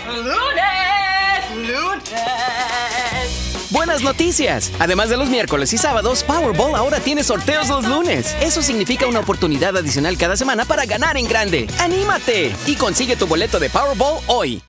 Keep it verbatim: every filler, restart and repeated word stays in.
¡Lunes! ¡Lunes! ¡Buenas noticias! Además de los miércoles y sábados, Powerball ahora tiene sorteos los lunes. Eso significa una oportunidad adicional cada semana para ganar en grande. ¡Anímate! Y consigue tu boleto de Powerball hoy.